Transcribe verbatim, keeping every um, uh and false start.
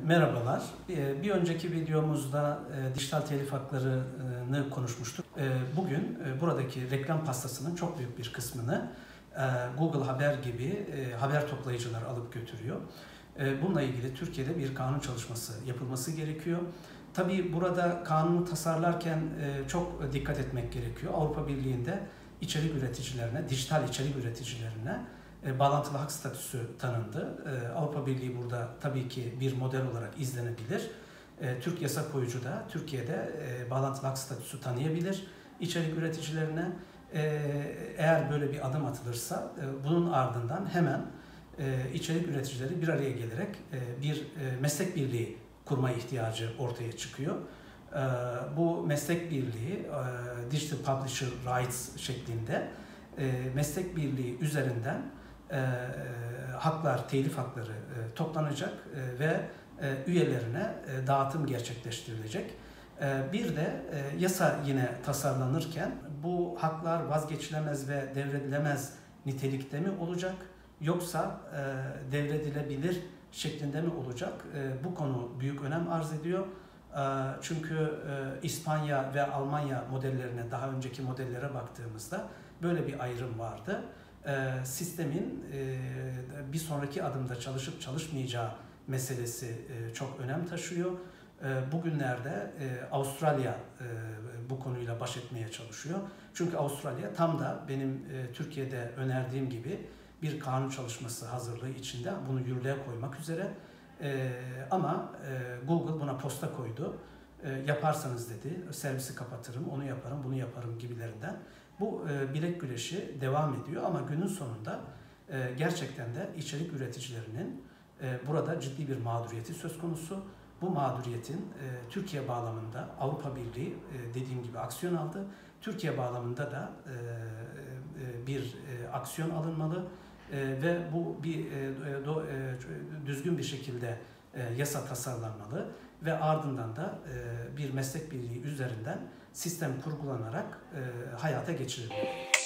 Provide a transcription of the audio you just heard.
Merhabalar. Bir önceki videomuzda dijital telif haklarını konuşmuştuk. Bugün buradaki reklam pastasının çok büyük bir kısmını Google Haber gibi haber toplayıcılar alıp götürüyor. Bununla ilgili Türkiye'de bir kanun çalışması yapılması gerekiyor. Tabii burada kanunu tasarlarken çok dikkat etmek gerekiyor. Avrupa Birliği'nde içerik üreticilerine, dijital içerik üreticilerine bağlantılı hak statüsü tanındı. Avrupa Birliği burada tabii ki bir model olarak izlenebilir. Türk yasa koyucu da Türkiye'de bağlantılı hak statüsü tanıyabilir içerik üreticilerine. Eğer böyle bir adım atılırsa bunun ardından hemen içerik üreticileri bir araya gelerek bir meslek birliği kurma ihtiyacı ortaya çıkıyor. Bu meslek birliği Digital Publisher Rights şeklinde meslek birliği üzerinden E, haklar, telif hakları e, toplanacak e, ve e, üyelerine e, dağıtım gerçekleştirilecek. E, bir de e, yasa yine tasarlanırken bu haklar vazgeçilemez ve devredilemez nitelikte mi olacak yoksa e, devredilebilir şeklinde mi olacak? E, bu konu büyük önem arz ediyor. E, çünkü e, İspanya ve Almanya modellerine, daha önceki modellere baktığımızda böyle bir ayrım vardı. Sistemin bir sonraki adımda çalışıp çalışmayacağı meselesi çok önem taşıyor. Bugünlerde Avustralya bu konuyla baş etmeye çalışıyor. Çünkü Avustralya tam da benim Türkiye'de önerdiğim gibi bir kanun çalışması hazırlığı içinde bunu yürürlüğe koymak üzere. Ama Google buna posta koydu. Yaparsanız dedi, servisi kapatırım, onu yaparım, bunu yaparım gibilerinden. Bu e, bilek güreşi devam ediyor ama günün sonunda e, gerçekten de içerik üreticilerinin e, burada ciddi bir mağduriyeti söz konusu. Bu mağduriyetin e, Türkiye bağlamında Avrupa Birliği e, dediğim gibi aksiyon aldı. Türkiye bağlamında da e, e, bir e, aksiyon alınmalı e, ve bu bir e, do, e, düzgün bir şekilde e, yasa tasarlanmalı ve ardından da e, bir meslek birliği üzerinden sistem kurgulanarak e, hayata geçirilir.